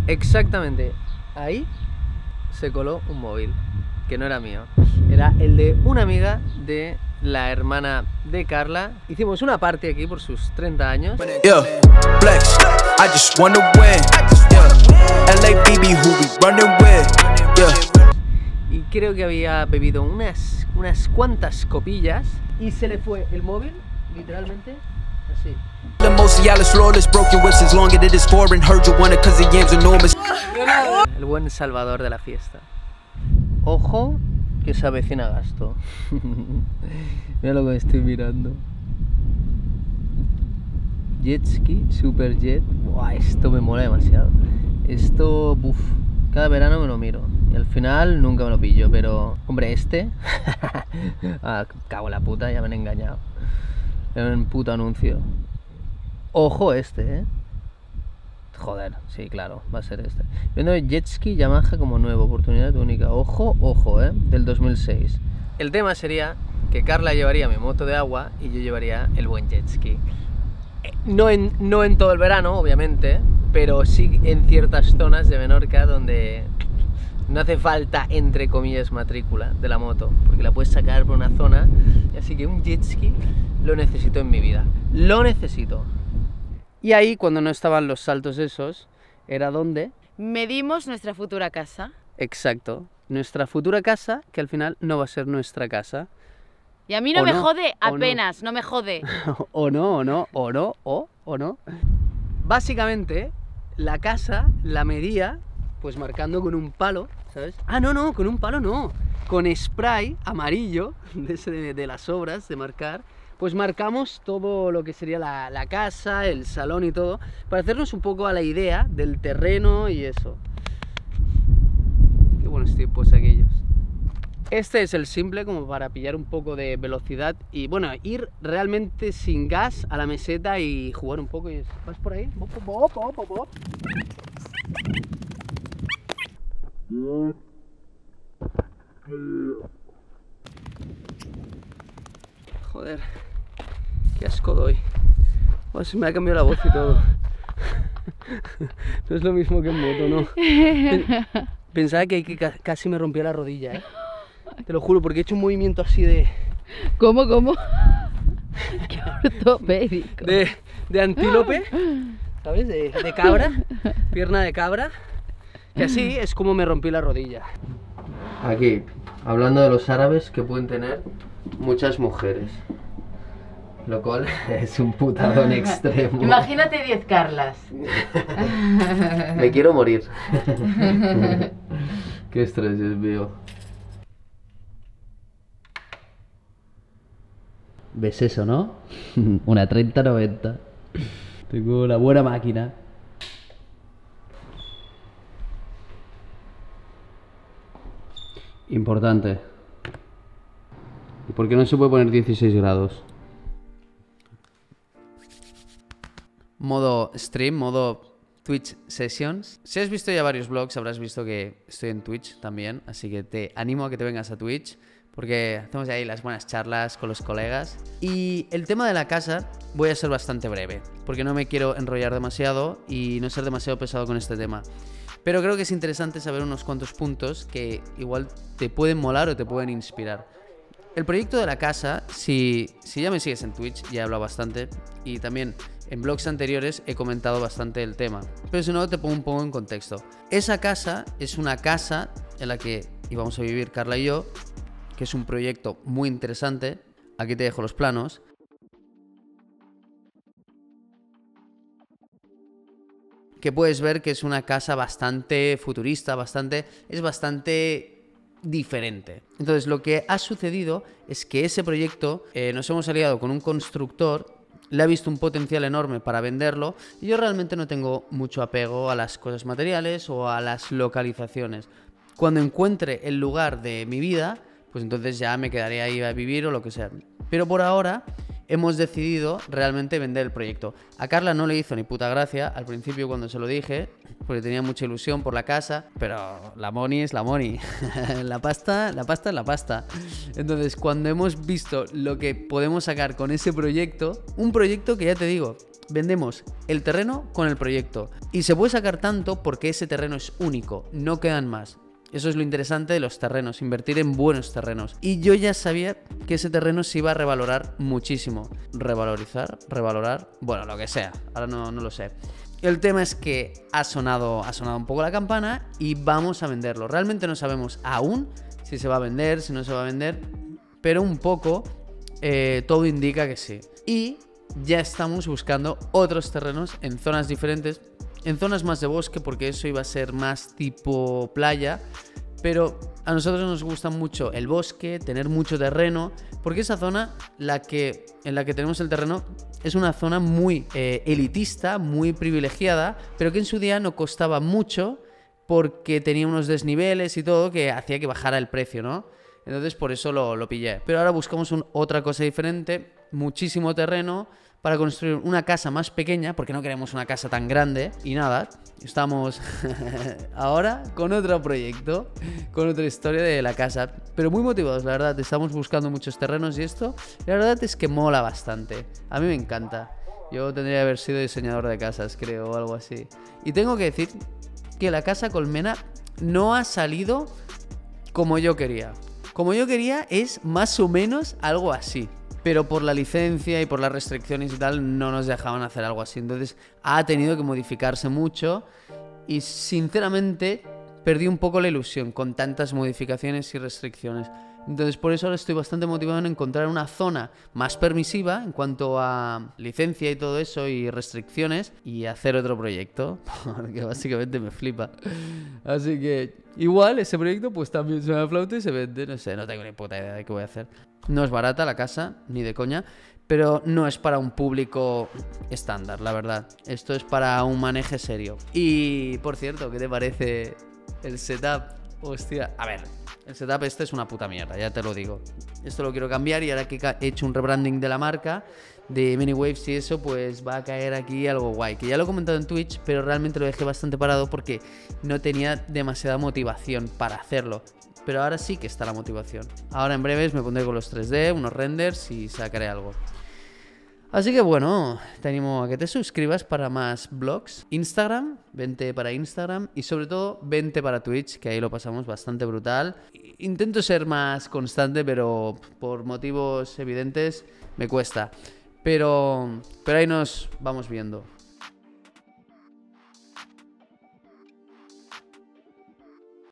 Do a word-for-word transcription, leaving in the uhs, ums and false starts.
exactamente ahí se coló un móvil, que no era mío, era el de una amiga de la hermana de Carla. Hicimos una party aquí por sus treinta años. Yeah, flex, I just wanna win. Yeah, L A B B who we running with. Yeah. Y creo que había bebido unas, unas cuantas copillas y se le fue el móvil, literalmente, así. El buen salvador de la fiesta. Ojo, que se avecina gasto. Mira lo que estoy mirando. Jet ski, super jet. Buah, esto me mola demasiado. Esto, uff, cada verano me lo miro. Y al final nunca me lo pillo, pero... Hombre, este... ah, cago en la puta, ya me han engañado. Era un puto anuncio. Ojo este, ¿eh? Joder, sí, claro, va a ser este. Viendo jet ski Yamaha como nuevo, oportunidad única. Ojo, ojo, ¿eh? Del dos mil seis. El tema sería que Carla llevaría mi moto de agua y yo llevaría el buen jet ski. No en, no en todo el verano, obviamente, pero sí en ciertas zonas de Menorca donde no hace falta, entre comillas, matrícula de la moto, porque la puedes sacar por una zona. Así que un jet ski lo necesito en mi vida. Lo necesito. Y ahí, cuando no estaban los saltos esos, era donde... medimos nuestra futura casa. Exacto. Nuestra futura casa, que al final no va a ser nuestra casa. Y a mí no o me no, jode apenas, no. no me jode. O no, o no, o no, o, o no. Básicamente, la casa la medía, pues marcando con un palo, ¿sabes? Ah, no, no, con un palo no. Con spray amarillo, de, ese de, de las obras, de marcar, pues marcamos todo lo que sería la, la casa, el salón y todo, para hacernos un poco a la idea del terreno y eso. Qué buenos tiempos aquellos. Este es el simple, como para pillar un poco de velocidad y, bueno, ir realmente sin gas a la meseta y jugar un poco. Y ¿vas por ahí? Bop, bop, bop, bop, bop. Joder, qué asco doy. Oh, se me ha cambiado la voz y todo. No es lo mismo que en moto, ¿no? Pensaba que, que casi me rompía la rodilla, ¿eh? Te lo juro, porque he hecho un movimiento así de... ¿Cómo, cómo? Qué ortopédico. De, de antílope, ¿sabes? De, de cabra, pierna de cabra. Y así es como me rompí la rodilla. Aquí, hablando de los árabes que pueden tener muchas mujeres. Lo cual es un putadón extremo. Imagínate diez Carlas. Me quiero morir. Qué estrés, Dios mío. ¿Ves eso, no? Una treinta noventa. Tengo la buena máquina. Importante. ¿Y por qué no se puede poner dieciséis grados? Modo stream, modo Twitch Sessions. Si has visto ya varios vlogs, habrás visto que estoy en Twitch también. Así que te animo a que te vengas a Twitch, porque hacemos ahí las buenas charlas con los colegas. Y el tema de la casa voy a ser bastante breve, porque no me quiero enrollar demasiado y no ser demasiado pesado con este tema. Pero creo que es interesante saber unos cuantos puntos que igual te pueden molar o te pueden inspirar. El proyecto de la casa, si, si ya me sigues en Twitch, ya he hablado bastante, y también en vlogs anteriores he comentado bastante el tema. Pero si no, te pongo un poco en contexto. Esa casa es una casa en la que íbamos a vivir Carla y yo, que es un proyecto muy interesante. Aquí te dejo los planos. Que puedes ver que es una casa bastante futurista, bastante, es bastante diferente. Entonces lo que ha sucedido es que ese proyecto eh, nos hemos aliado con un constructor, le ha visto un potencial enorme para venderlo y yo realmente no tengo mucho apego a las cosas materiales o a las localizaciones. Cuando encuentre el lugar de mi vida, pues entonces ya me quedaré ahí a vivir o lo que sea. Pero por ahora hemos decidido realmente vender el proyecto. A Carla no le hizo ni puta gracia al principio cuando se lo dije, porque tenía mucha ilusión por la casa, pero la money es la money. La pasta, la pasta es la pasta. Entonces, cuando hemos visto lo que podemos sacar con ese proyecto, un proyecto que ya te digo, vendemos el terreno con el proyecto. Y se puede sacar tanto porque ese terreno es único, no quedan más. Eso es lo interesante de los terrenos, invertir en buenos terrenos. Y yo ya sabía que ese terreno se iba a revalorar muchísimo. Revalorizar, revalorar, bueno, lo que sea, ahora no, no lo sé. El tema es que ha sonado, ha sonado un poco la campana y vamos a venderlo. Realmente no sabemos aún si se va a vender, si no se va a vender, pero un poco eh, todo indica que sí. Y ya estamos buscando otros terrenos en zonas diferentes, en zonas más de bosque, porque eso iba a ser más tipo playa, pero a nosotros nos gusta mucho el bosque, tener mucho terreno, porque esa zona la que, en la que tenemos el terreno es una zona muy eh, elitista, muy privilegiada, pero que en su día no costaba mucho porque tenía unos desniveles y todo que hacía que bajara el precio, ¿no? Entonces por eso lo, lo pillé. Pero ahora buscamos un, otra cosa diferente, muchísimo terreno, para construir una casa más pequeña, porque no queremos una casa tan grande. Y nada, estamos ahora con otro proyecto, con otra historia de la casa. Pero muy motivados, la verdad. Estamos buscando muchos terrenos y esto, la verdad es que mola bastante. A mí me encanta. Yo tendría que haber sido diseñador de casas, creo, o algo así. Y tengo que decir que la casa colmena no ha salido como yo quería. Como yo quería es más o menos algo así. Pero por la licencia y por las restricciones y tal no nos dejaban hacer algo así. Entonces ha tenido que modificarse mucho y sinceramente perdí un poco la ilusión con tantas modificaciones y restricciones. Entonces por eso ahora estoy bastante motivado en encontrar una zona más permisiva en cuanto a licencia y todo eso y restricciones y hacer otro proyecto, porque básicamente me flipa. Así que igual ese proyecto pues también se me flauta y se vende, no sé, no tengo ni puta idea de qué voy a hacer. No es barata la casa, ni de coña, pero no es para un público estándar, la verdad. Esto es para un maneje serio. Y por cierto, ¿qué te parece el setup? Hostia, a ver, el setup este es una puta mierda, ya te lo digo. Esto lo quiero cambiar y ahora que he hecho un rebranding de la marca, de Many Waves y eso, pues va a caer aquí algo guay. Que ya lo he comentado en Twitch, pero realmente lo dejé bastante parado porque no tenía demasiada motivación para hacerlo. Pero ahora sí que está la motivación. Ahora en breves me pondré con los tres D, unos renders y sacaré algo. Así que bueno, te animo a que te suscribas para más vlogs. Instagram, vente para Instagram y sobre todo vente para Twitch, que ahí lo pasamos bastante brutal. Intento ser más constante, pero por motivos evidentes me cuesta. Pero, pero ahí nos vamos viendo.